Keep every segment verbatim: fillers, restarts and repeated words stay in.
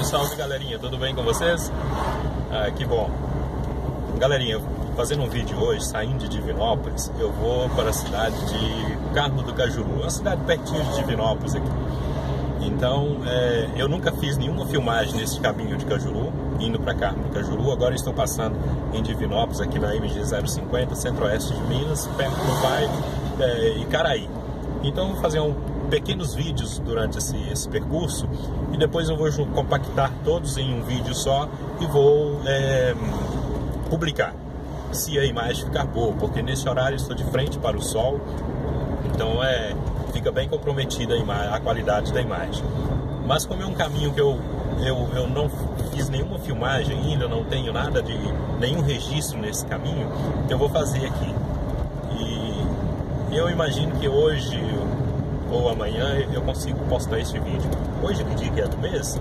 salve, galerinha, tudo bem com vocês? Ah, que bom. Galerinha, fazendo um vídeo hoje, saindo de Divinópolis, eu vou para a cidade de Carmo do Cajuru, uma cidade pertinho de Divinópolis aqui. Então, é, eu nunca fiz nenhuma filmagem nesse caminho de Cajuru, indo para Carmo do Cajuru. Agora estou passando em Divinópolis, aqui na M G zero cinquenta, centro-oeste de Minas, perto do bairro é, Icaraí. Então, vou fazer um, pequenos vídeos durante esse, esse percurso e depois eu vou compactar todos em um vídeo só e vou é, publicar, se a imagem ficar boa, porque nesse horário estou de frente para o sol, então é, fica bem comprometida a, imagem, a qualidade da imagem. Mas como é um caminho que eu, eu, eu não fiz nenhuma filmagem ainda, não tenho nada de nenhum registro nesse caminho, eu vou fazer aqui. E eu imagino que hoje ou amanhã eu consigo postar esse vídeo. Hoje que dia que é do mês?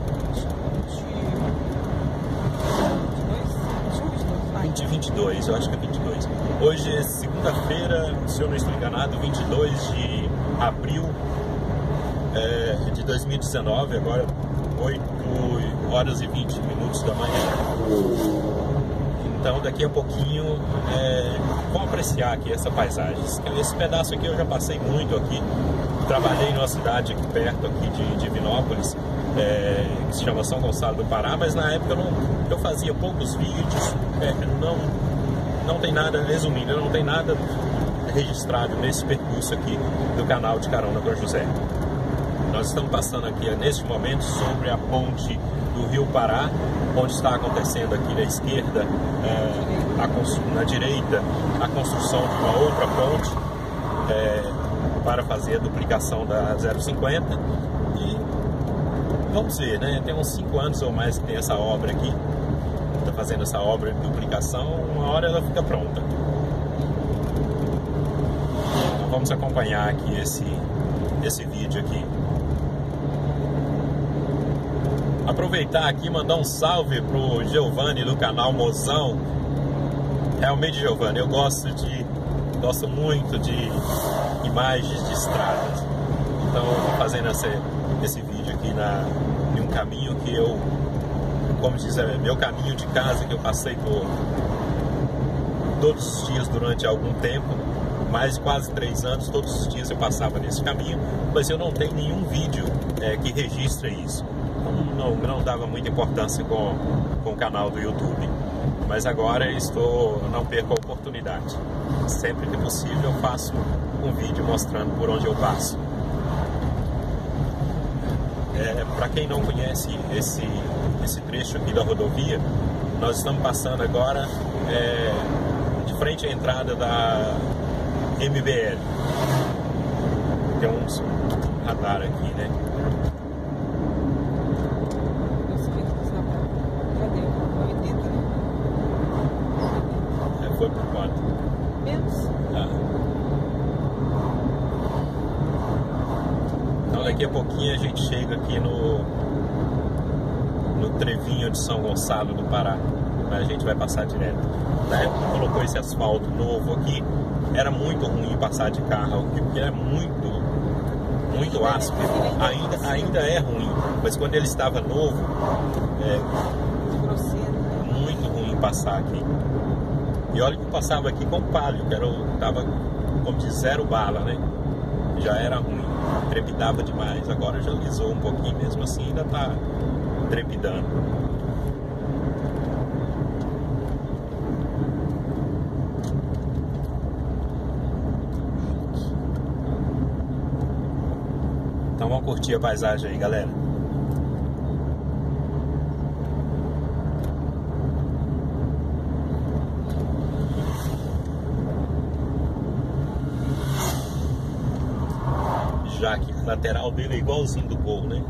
vinte e dois, eu acho que é vinte e dois. Hoje é segunda-feira, se eu não estou enganado, vinte e dois de abril é, de dois mil e dezenove, agora oito horas e vinte minutos da manhã. Então daqui a pouquinho é, vamos apreciar aqui essa paisagem. Esse pedaço aqui eu já passei muito aqui. Trabalhei numa cidade aqui perto aqui de Divinópolis, é, que se chama São Gonçalo do Pará, mas na época eu, não, eu fazia poucos vídeos, é, não, não tem nada, resumindo, não tem nada registrado nesse percurso aqui do canal de Carona com José. Nós estamos passando aqui neste momento sobre a ponte do Rio Pará, onde está acontecendo aqui na esquerda, é, a, na direita, a construção de uma outra ponte, é, para fazer a duplicação da zero cinquenta. E vamos ver, né? Tem uns cinco anos ou mais que tem essa obra aqui, está fazendo essa obra de duplicação, uma hora ela fica pronta. Então vamos acompanhar aqui esse, esse vídeo aqui. Aproveitar aqui e mandar um salve pro Giovanni do canal Mozão. Realmente, Giovanni, eu gosto de gosto muito de imagens de estradas. Então eu vou fazendo esse, esse vídeo aqui na, em um caminho que eu, como diz, é meu caminho de casa, que eu passei por todos os dias durante algum tempo, mais de quase três anos, todos os dias eu passava nesse caminho, mas eu não tenho nenhum vídeo é, que registre isso. Não, não dava muita importância com, com o canal do YouTube, mas agora estou, não perco a oportunidade. Sempre que possível eu faço um vídeo mostrando por onde eu passo. É, para quem não conhece esse, esse trecho aqui da rodovia, nós estamos passando agora é, de frente à entrada da M B L. Tem uns radar aqui, né? Foi por quanto? Menos. Ah. Então daqui a pouquinho a gente chega aqui no no trevinho de São Gonçalo do Pará. A gente vai passar direto. Na época que colocou esse asfalto novo aqui, era muito ruim passar de carro, porque é muito muito áspero. Ainda, ainda é ruim, mas quando ele estava novo, é muito ruim passar aqui. E olha que eu passava aqui com palio, que era o, tava, como diz, zero bala, né? Já era ruim, trepidava demais. Agora já alisou um pouquinho, mesmo assim ainda tá trepidando. Então vamos curtir a paisagem aí, galera. Já que o lateral dele é igualzinho do Gol, né?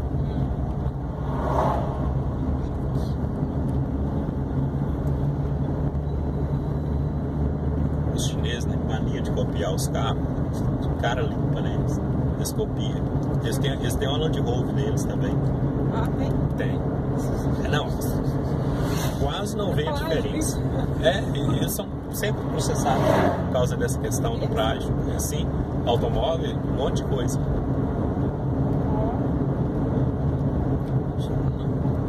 Os chineses, né? Mania de copiar os carros, de cara limpa, né? Eles, eles copiam. Eles têm, eles têm uma Land Rover deles também. Ah, tem? Tem. Não, quase não vê a diferença. É, eles são sempre processados por causa dessa questão do plágio. É assim, automóvel, um monte de coisa.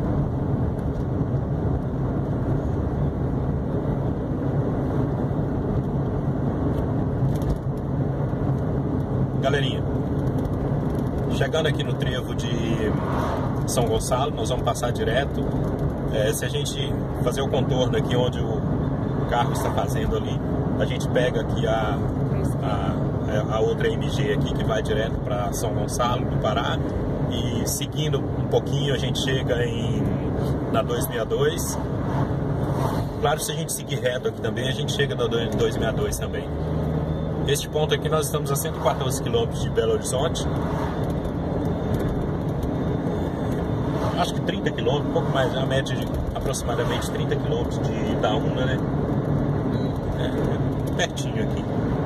Galerinha, chegando aqui no trevo de São Gonçalo, nós vamos passar direto. É, se a gente fazer o contorno aqui onde o carro está fazendo ali, a gente pega aqui a, a, a outra M G aqui que vai direto para São Gonçalo do Pará, e seguindo um pouquinho a gente chega em, na duzentos e sessenta e dois. Claro, se a gente seguir reto aqui também, a gente chega na duzentos e sessenta e dois também. Este ponto aqui nós estamos a cento e quatorze quilômetros de Belo Horizonte. Acho que trinta quilômetros, um pouco mais, a média de aproximadamente trinta quilômetros de Itaúna, né? É, é pertinho aqui.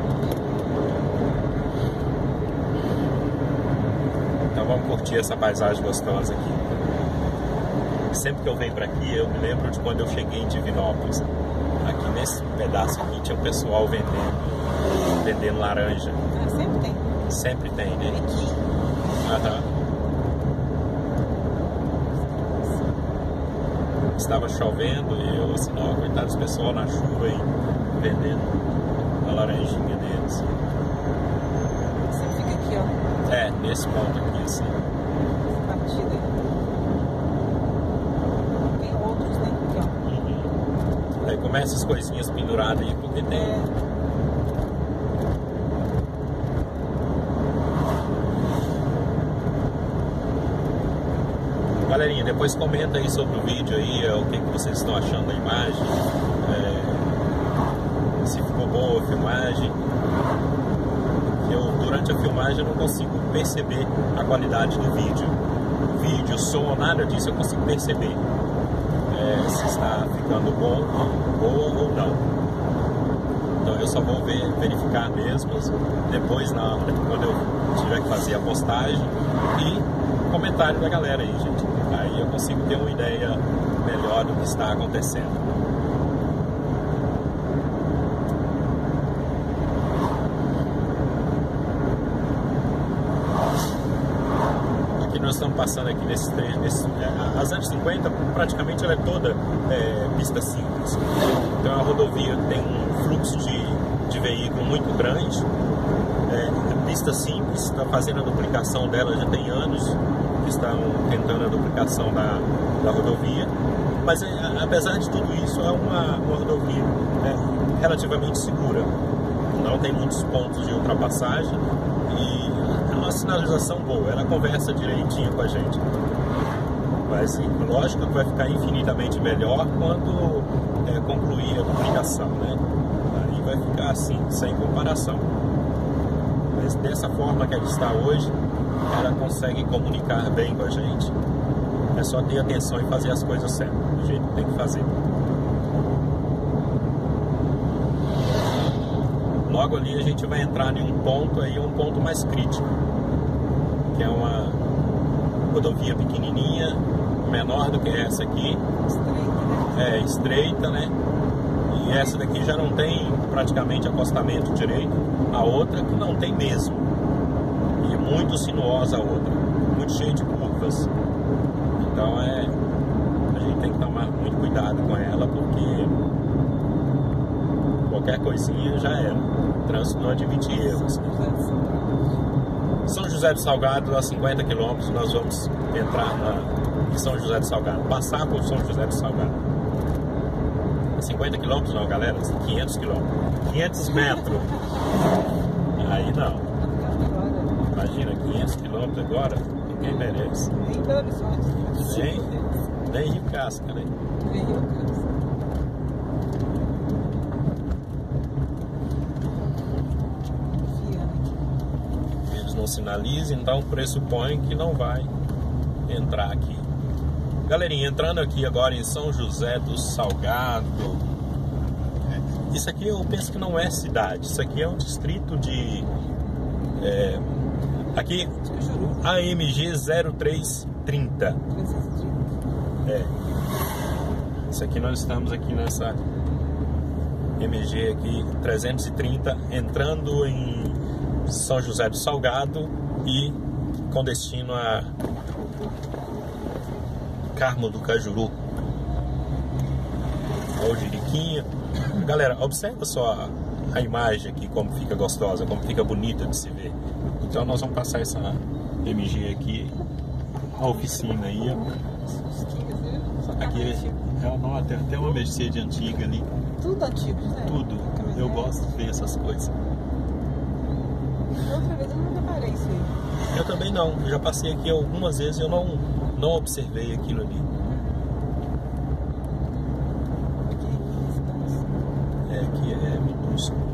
Então vamos curtir essa paisagem gostosa aqui. Sempre que eu venho para aqui, eu me lembro de quando eu cheguei em Divinópolis. Aqui nesse pedaço aqui tinha o pessoal vendendo, vendendo laranja. Ah, sempre tem. Sempre tem, né? Aqui. Aham. Estava chovendo e eu assim, ó, coitados, pessoal na chuva aí, vendendo a laranjinha deles. Você fica aqui, ó. É, nesse ponto aqui, assim. Partida aí. Tem outros, né? Aqui, ó. Uhum. Aí começa as coisinhas penduradas aí, porque tem. É. Galerinha, depois comenta aí sobre o vídeo aí, o que, que vocês estão achando da imagem, é, se ficou boa a filmagem. Eu, durante a filmagem, eu não consigo perceber a qualidade do vídeo. Vídeo, som, nada disso eu consigo perceber. É, se está ficando bom ou, ou não. Então eu só vou ver, verificar mesmo depois, na, quando eu tiver que fazer a postagem, e comentário da galera aí, gente. Aí eu consigo ter uma ideia melhor do que está acontecendo. Aqui nós estamos passando aqui nesse trecho, nesse, a duzentos e cinquenta praticamente ela é toda é, pista simples. Então a rodovia tem um fluxo de, de veículo muito grande. É, pista simples, está fazendo a duplicação dela já tem anos. Estão tentando a duplicação da, da rodovia, mas é, apesar de tudo isso é uma, uma rodovia é, relativamente segura, não tem muitos pontos de ultrapassagem e é uma sinalização boa, ela conversa direitinho com a gente, mas sim, lógico que vai ficar infinitamente melhor quando é, concluir a duplicação, né? Aí vai ficar assim, sem comparação, mas dessa forma que ela está hoje, ela consegue comunicar bem com a gente. É só ter atenção e fazer as coisas certas, do jeito que tem que fazer. Logo ali a gente vai entrar em um ponto aí, um ponto mais crítico, que é uma rodovia pequenininha, menor do que essa aqui. Estreita, né? É, estreita, né? E essa daqui já não tem praticamente acostamento direito. A outra que não tem mesmo. Muito sinuosa a outra, muito cheia de curvas. Então é, a gente tem que tomar muito cuidado com ela, porque qualquer coisinha já era. O trânsito não admite erros. São José do Salgado, a cinquenta quilômetros, nós vamos entrar na, em São José do Salgado, passar por São José do Salgado. cinquenta quilômetros não, galera, quinhentos quilômetros, quinhentos metros. Aí não. Imagina, quinhentos quilômetros agora, ninguém merece. Nem Belo Horizonte. Nem, nem Rio Casca, né? Nem Rio Casca. Eles não sinalizam, então pressupõe que não vai entrar aqui. Galerinha, entrando aqui agora em São José do Salgado. Isso aqui eu penso que não é cidade, isso aqui é um distrito de... É, aqui, A M G zero três trinta. É. Isso aqui nós estamos aqui nessa M G aqui trezentos e trinta, entrando em São José do Salgado e com destino a Carmo do Cajuru ou Jiriquinha. Galera, observa só a imagem aqui, como fica gostosa, como fica bonita de se ver. Então nós vamos passar essa M G aqui, a oficina aí. Aqui é uma, tem até uma Mercedes antiga ali. Tudo antigo, né? Tudo. Eu gosto de ver essas coisas. Outra vez eu não reparei isso aí. Eu também não. Eu já passei aqui algumas vezes e eu não, não observei aquilo ali. É, aqui é minúsculo.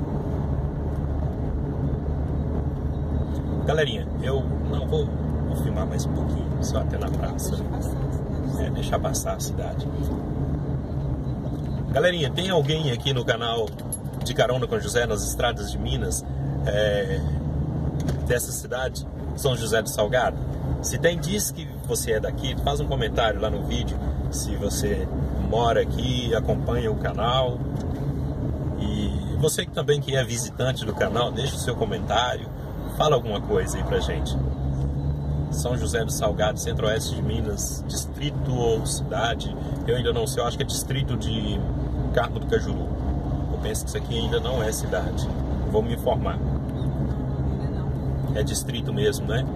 Galerinha, eu não vou, vou filmar mais um pouquinho, só até na praça. Deixa passar a cidade. É, deixar passar a cidade. Galerinha, tem alguém aqui no canal de Carona com José nas estradas de Minas, é, dessa cidade, São José do Salgado? Se tem, diz que você é daqui, faz um comentário lá no vídeo, se você mora aqui, acompanha o canal. E você que também que é visitante do canal, deixa o seu comentário, fala alguma coisa aí pra gente. São José do Salgado, centro-oeste de Minas, distrito ou cidade, eu ainda não sei, eu acho que é distrito de Carmo do Cajuru. Eu penso que isso aqui ainda não é cidade, vou me informar. Ainda não. É distrito mesmo, né?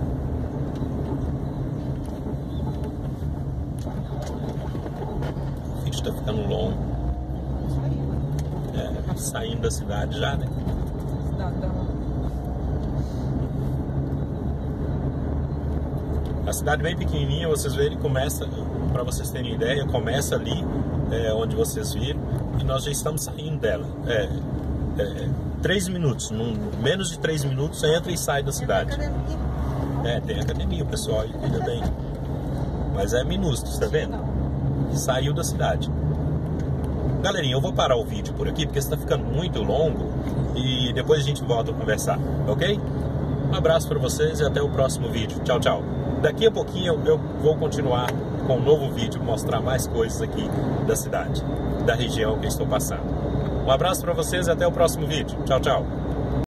O vídeo tá ficando longo. É, saindo da cidade já, né? Cidadão. A cidade bem pequenininha, vocês verem, começa, para vocês terem ideia, começa ali, é, onde vocês viram, e nós já estamos saindo dela. É, é, três minutos, num, menos de três minutos, você entra e sai da cidade. É, tem academia, o pessoal aí cuida bem. Mas é minúsculo, tá vendo? Saiu da cidade. Galerinha, eu vou parar o vídeo por aqui, porque está ficando muito longo, e depois a gente volta a conversar, ok? Um abraço para vocês e até o próximo vídeo. Tchau, tchau. Daqui a pouquinho eu vou continuar com um novo vídeo, mostrar mais coisas aqui da cidade, da região que eu estou passando. Um abraço para vocês e até o próximo vídeo. Tchau, tchau.